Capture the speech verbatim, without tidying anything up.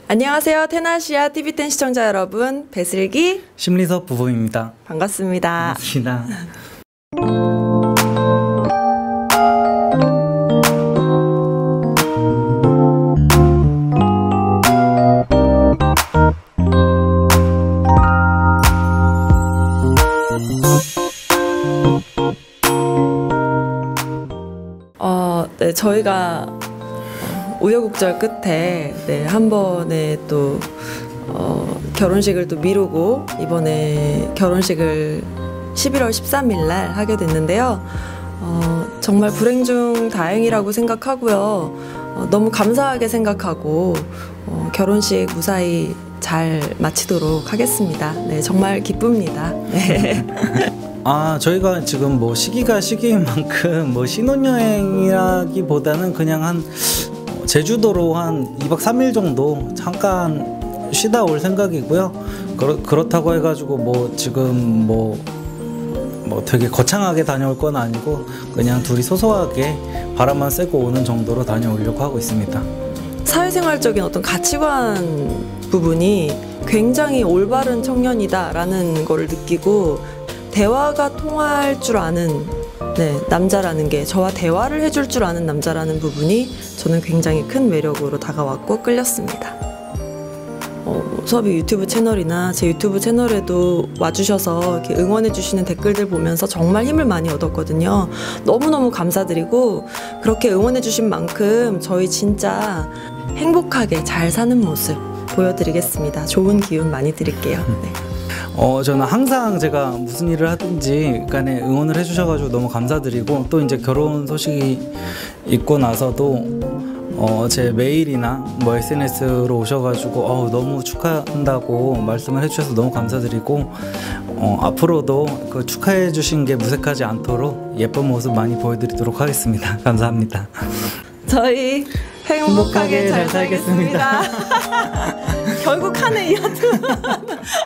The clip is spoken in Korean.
안녕하세요. 테나시아 티비텐 시청자 여러분, 배슬기 심리석 부부입니다. 반갑습니다. 반갑습니다. 어, 네, 저희가 우여곡절 끝에 네, 한 번에 또 어, 결혼식을 또 미루고 이번에 결혼식을 십일월 십삼일 날 하게 됐는데요. 어, 정말 불행 중 다행이라고 생각하고요. 어, 너무 감사하게 생각하고 어, 결혼식 무사히 잘 마치도록 하겠습니다. 네, 정말 기쁩니다. 네. 아, 저희가 지금 뭐 시기가 시기인 만큼 뭐 신혼여행이라기보다는 그냥 한 제주도로 한 이박 삼일 정도 잠깐 쉬다 올 생각이고요. 그렇, 그렇다고 해가지고 뭐 지금 뭐, 뭐 되게 거창하게 다녀올 건 아니고 그냥 둘이 소소하게 바람만 쐬고 오는 정도로 다녀오려고 하고 있습니다. 사회생활적인 어떤 가치관 부분이 굉장히 올바른 청년이다라는 거를 느끼고 대화가 통할 줄 아는 네, 남자라는 게 저와 대화를 해줄 줄 아는 남자라는 부분이 저는 굉장히 큰 매력으로 다가왔고 끌렸습니다. 어, 수업이 유튜브 채널이나 제 유튜브 채널에도 와주셔서 이렇게 응원해주시는 댓글들 보면서 정말 힘을 많이 얻었거든요. 너무너무 감사드리고 그렇게 응원해주신 만큼 저희 진짜 행복하게 잘 사는 모습 보여드리겠습니다. 좋은 기운 많이 드릴게요. 네. 어, 저는 항상 제가 무슨 일을 하든지 간에 응원을 해주셔가지고 너무 감사드리고 또 이제 결혼 소식이 있고 나서도 어, 제 메일이나 뭐 에스엔에스로 오셔가지고 어, 너무 축하한다고 말씀을 해주셔서 너무 감사드리고 어, 앞으로도 그 축하해주신 게 무색하지 않도록 예쁜 모습 많이 보여드리도록 하겠습니다. 감사합니다. 저희 행복하게, 행복하게 잘, 잘 살겠습니다. 살겠습니다. 결국 하네 이 하트.